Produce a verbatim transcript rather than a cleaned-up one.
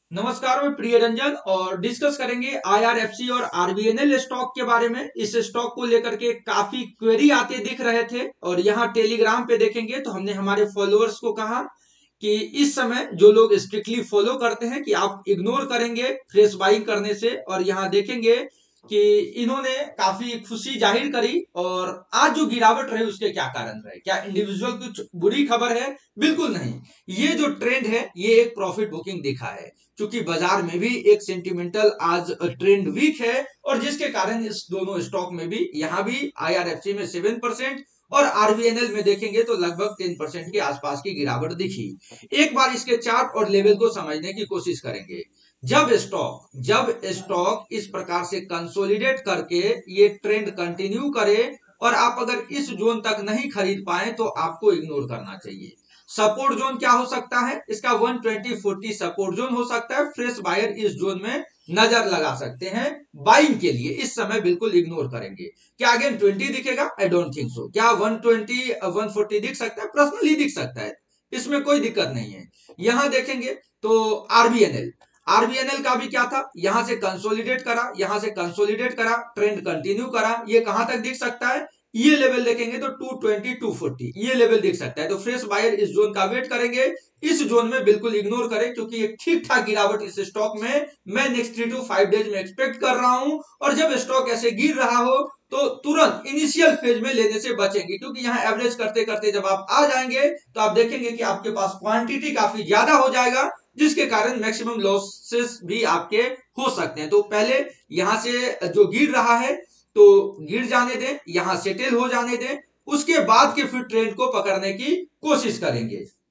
नमस्कार, मैं प्रिय रंजन और डिस्कस करेंगे आईआरएफसी और आरबीएनएल स्टॉक के बारे में। इस स्टॉक को लेकर के काफी क्वेरी आते दिख रहे थे और यहाँ टेलीग्राम पे देखेंगे तो हमने हमारे फॉलोअर्स को कहा कि इस समय जो लोग स्ट्रिक्टली फॉलो करते हैं कि आप इग्नोर करेंगे फ्रेश बाइंग करने से। और यहाँ देखेंगे कि इन्होंने काफी खुशी जाहिर करी। और आज जो गिरावट रही उसके क्या कारण रहे, क्या इंडिविजुअल कुछ बुरी खबर है? बिल्कुल नहीं। ये जो ट्रेंड है ये एक प्रॉफिट बुकिंग दिखा है, क्योंकि बाजार में भी एक सेंटिमेंटल आज ट्रेंड वीक है और जिसके कारण इस दोनों स्टॉक में भी, यहां भी आईआरएफसी में सेवन परसेंट और आरबीएनएल में देखेंगे तो लगभग टेन परसेंट के आसपास की गिरावट दिखी। एक बार इसके चार्ट और लेवल को समझने की कोशिश करेंगे। जब स्टॉक जब स्टॉक इस प्रकार से कंसोलिडेट करके ये ट्रेंड कंटिन्यू करे और आप अगर इस जोन तक नहीं खरीद पाए तो आपको इग्नोर करना चाहिए। सपोर्ट जोन क्या हो सकता है इसका? One twenty forty support zone हो सकता है। फ्रेश बायर इस जोन में नजर लगा सकते हैं बाइंग के लिए। इस समय बिल्कुल इग्नोर करेंगे। क्या अगेन ट्वेंटी दिखेगा? I don't think so. क्या वन ट्वेंटी वन फोर्टी दिख सकता है? पर्सनली दिख सकता है, इसमें कोई दिक्कत नहीं है। यहां देखेंगे तो आरबीएनएल आरबीएनएल का भी क्या था, यहां से कंसोलिडेट करा, यहां से कंसोलिडेट करा, ट्रेंड कंटिन्यू करा। ये कहां तक दिख सकता है? ये लेवल देखेंगे तो टू ट्वेंटी टू फोर्टी ये लेवल दिख सकता है। तो फ्रेश बायर इस जोन का वेट करेंगे। इस जोन में बिल्कुल इग्नोर करें, क्योंकि एक ठीक ठाक गिरावट इस स्टॉक में मैं next three to five days में एक्सपेक्ट कर रहा हूं। और जब स्टॉक ऐसे गिर रहा हो तो तुरंत इनिशियल फेज में लेने से बचेंगे, क्योंकि यहां एवरेज करते करते जब आप आ जाएंगे तो आप देखेंगे कि आपके पास क्वांटिटी काफी ज्यादा हो जाएगा, जिसके कारण मैक्सिमम लॉसेस भी आपके हो सकते हैं। तो पहले यहां से जो गिर रहा है तो गिर जाने दें, यहां सेटल हो जाने दें, उसके बाद के फिर ट्रेंड को पकड़ने की कोशिश करेंगे।